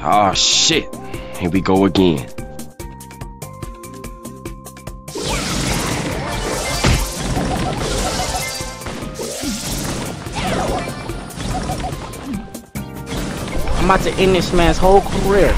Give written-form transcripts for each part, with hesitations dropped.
Oh shit. Here we go again. I'm about to end this man's whole career.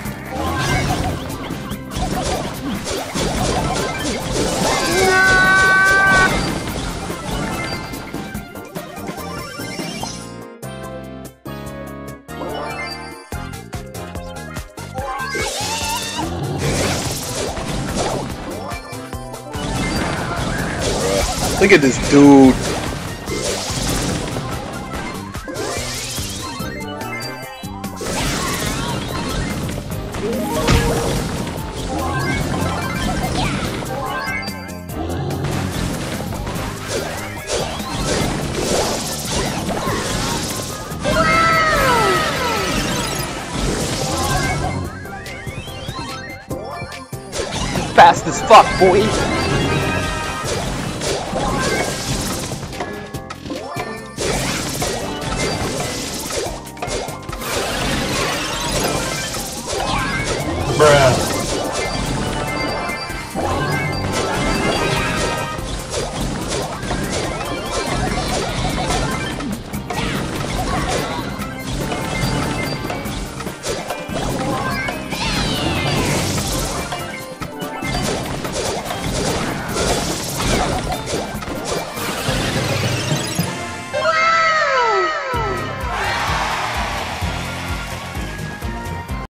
Look at this dude. Fast as fuck, boy.